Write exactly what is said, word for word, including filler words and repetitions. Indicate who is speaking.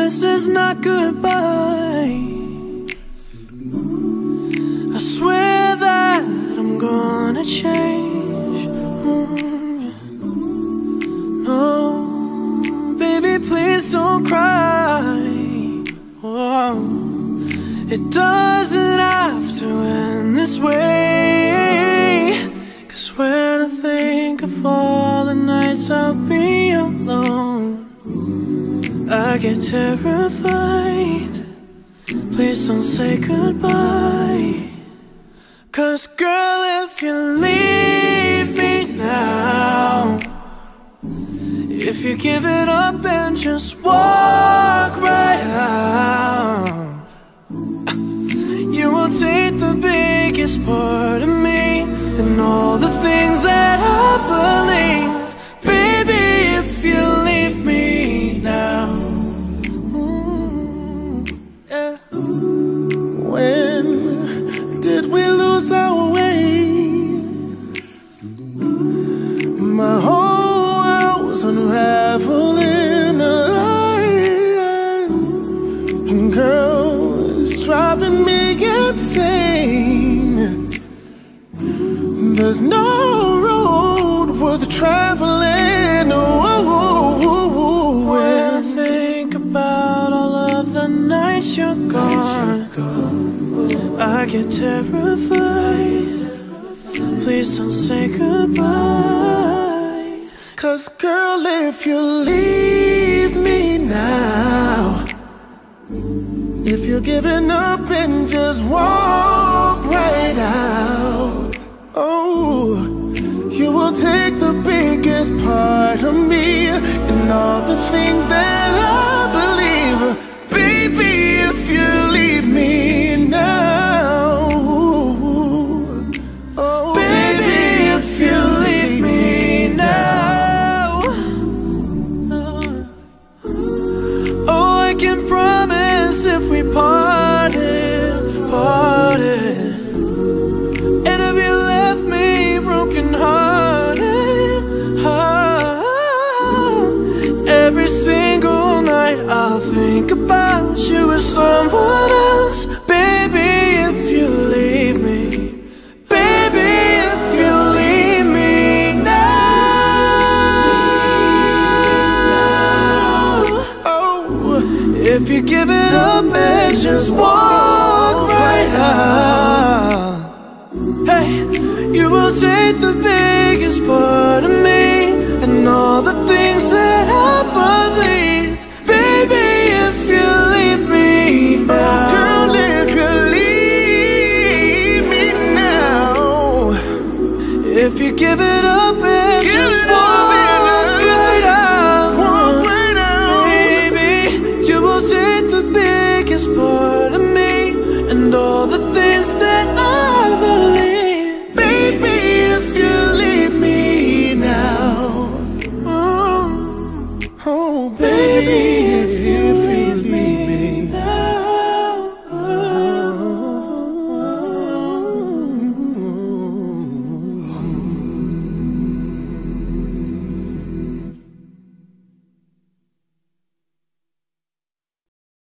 Speaker 1: this is not goodbye. I swear that I'm gonna change. mm. No, baby, please don't cry. Whoa. It doesn't have to end this way. Cause when I think of all the nights I'll be alone, I get terrified. Please don't say goodbye. Cause girl, if you leave me now, if you give it up and just walk right out, you will take the biggest part of me and all the things that I believe. Baby, if you leave me now. mm, yeah.
Speaker 2: When did we lose our way? My whole world was unraveling, and girl, it's driving me insane. There's no road worth traveling. Oh,
Speaker 1: when I think about all of the nights you're gone, I get terrified. Please don't say goodbye.
Speaker 2: Cause girl, if you leave me now, if you're giving up and just walk right out, oh, you will take the biggest part of me and all the things that I believe. Baby, if you leave me now, oh,
Speaker 1: Baby, if you leave me now, oh, I can promise if we parted, parted, and if you left me broken hearted, oh, every single night I'll think about you as someone else. Baby, if you leave me, baby, if you leave me now,
Speaker 2: oh,
Speaker 1: if you give it up and just walk right out, hey, you will take the biggest part of me and all the things that I believe. Baby, if you leave me now,
Speaker 2: girl, if you leave me now,
Speaker 1: if you give it up and
Speaker 2: Give
Speaker 1: just
Speaker 2: it
Speaker 1: walk
Speaker 2: up,
Speaker 1: right out,
Speaker 2: walk right out.
Speaker 1: baby, you will take the biggest part of me and all the things that I believe.
Speaker 2: Baby, if you leave me now,
Speaker 1: Oh,
Speaker 2: oh baby.